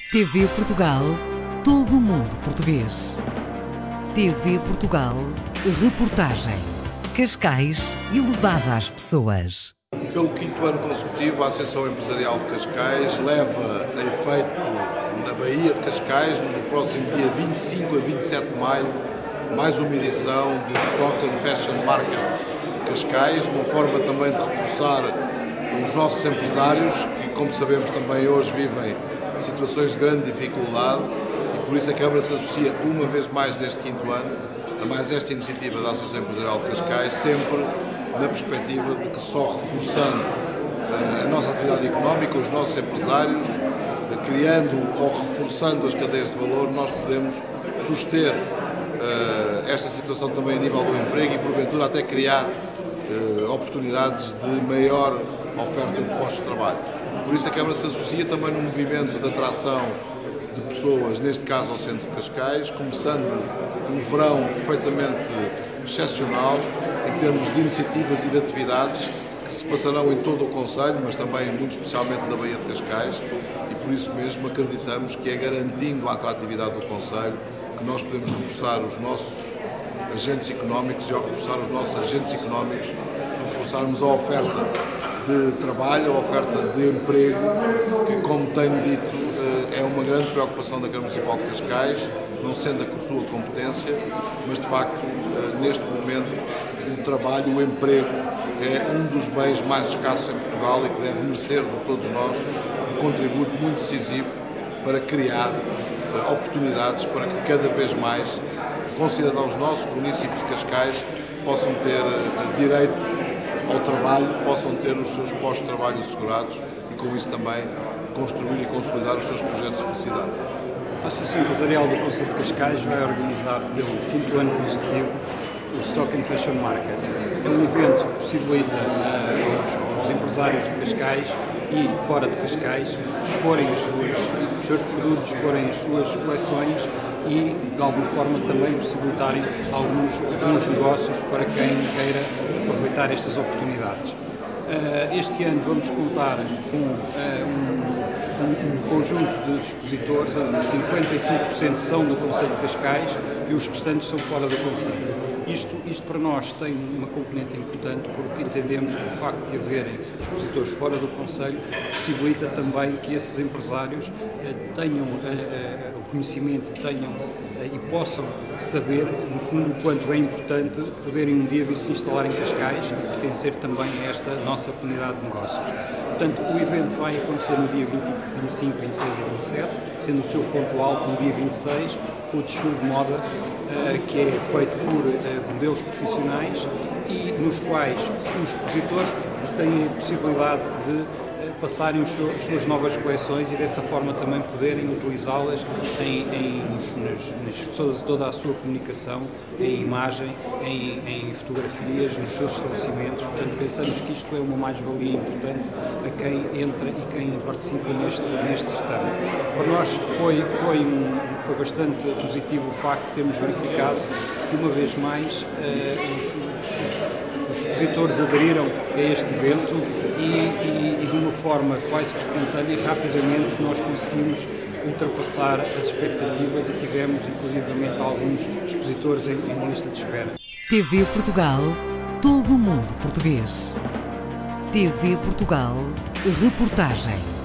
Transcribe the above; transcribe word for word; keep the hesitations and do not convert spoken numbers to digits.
T V Portugal, todo o mundo português. T V Portugal, reportagem. Cascais elevada às pessoas. Pelo quinto ano consecutivo, a Associação Empresarial de Cascais leva a efeito na Baía de Cascais, no próximo dia vinte e cinco a vinte e sete de maio, mais uma edição do Stock and Fashion Market de Cascais, uma forma também de reforçar os nossos empresários, que, como sabemos, também hoje vivem situações de grande dificuldade, e por isso a Câmara se associa uma vez mais neste quinto ano a mais esta iniciativa da Associação Empresarial de Cascais, sempre na perspectiva de que só reforçando a nossa atividade económica, os nossos empresários, criando ou reforçando as cadeias de valor, nós podemos suster esta situação também a nível do emprego e, porventura, até criar oportunidades de maior oferta de postos de trabalho. Por isso a Câmara se associa também no movimento de atração de pessoas, neste caso ao centro de Cascais, começando um verão perfeitamente excepcional em termos de iniciativas e de atividades que se passarão em todo o concelho, mas também muito especialmente na Baía de Cascais, e por isso mesmo acreditamos que é garantindo a atratividade do concelho que nós podemos reforçar os nossos agentes económicos e ao reforçar os nossos agentes económicos, reforçarmos a oferta de trabalho, a oferta de emprego, que, como tenho dito, é uma grande preocupação da Câmara Municipal de Cascais, não sendo a sua competência, mas de facto, neste momento, o trabalho, o emprego, é um dos bens mais escassos em Portugal e que deve merecer de todos nós um contributo muito decisivo para criar oportunidades para que cada vez mais concidadãos nossos, municípios de Cascais, possam ter direito ao trabalho, possam ter os seus postos de trabalho assegurados e com isso também construir e consolidar os seus projetos de felicidade. A Associação Empresarial do Concelho de Cascais vai organizar pelo quinto ano consecutivo o Stock and Fashion Market. É um evento que possibilita uh, aos, aos empresários de Cascais e fora de Cascais exporem os seus, os seus produtos, exporem as suas coleções e, de alguma forma, também possibilitarem alguns, alguns negócios para quem queira aproveitar estas oportunidades. Uh, este ano vamos contar com uh, um, um, um conjunto de expositores, cinquenta e cinco por cento são do Concelho de Cascais e os restantes são fora do Concelho. Isto, isto para nós tem uma componente importante porque entendemos que o facto de haverem expositores fora do Concelho possibilita também que esses empresários uh, tenham uh, uh, o conhecimento, tenham e possam saber, no fundo, o quanto é importante poderem um dia vir se instalar em Cascais e pertencer também a esta nossa comunidade de negócios. Portanto, o evento vai acontecer no dia vinte, vinte e cinco, vinte e seis e vinte e sete, sendo o seu ponto alto no dia vinte e seis, o desfile de moda, que é feito por modelos profissionais e nos quais os expositores têm a possibilidade de passarem as suas novas coleções e dessa forma também poderem utilizá-las em, em nos, nas, nas, toda a sua comunicação, em imagem, em, em fotografias, nos seus estabelecimentos. Portanto, pensamos que isto é uma mais-valia importante a quem entra e quem participa neste, neste certame. Para nós foi, foi, um, foi bastante positivo o facto de termos verificado que, uma vez mais, uh, os, os, os expositores aderiram a este evento e, e, e de uma forma quase que espontânea e rapidamente nós conseguimos ultrapassar as expectativas e tivemos inclusivamente alguns expositores em, em lista de espera. T V Portugal, todo o mundo português. T V Portugal, reportagem.